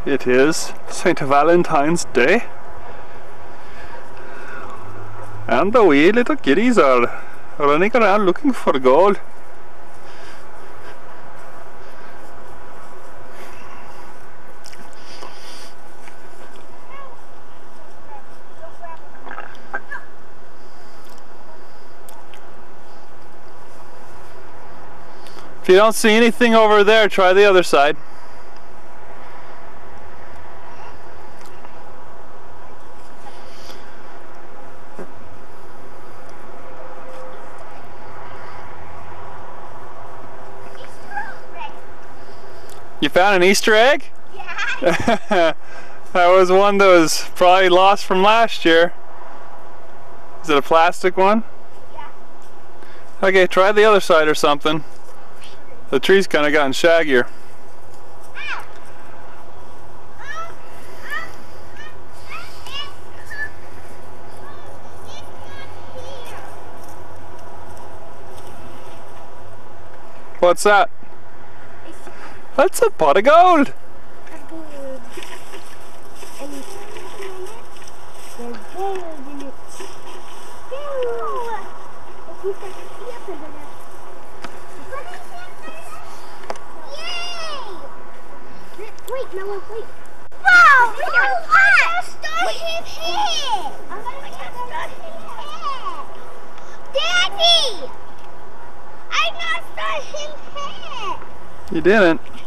It is St. Valentine's Day, and the wee little kiddies are running around looking for gold. If you don't see anything over there, try the other side. You found an Easter egg? Yeah. That was one that was probably lost from last year. Is it a plastic one? Yeah. Okay, try the other side or something. The tree's kind of gotten shaggier. What's that? That's a pot of gold! Wait, no, wait. Wow! Look at what? Start him here! I'm gonna start him here! Daddy! I not start him here! You didn't.